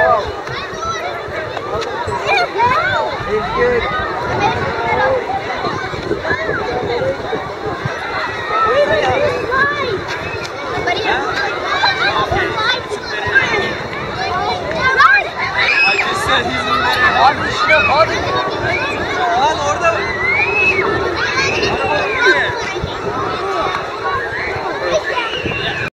He's good. I just said he's in better.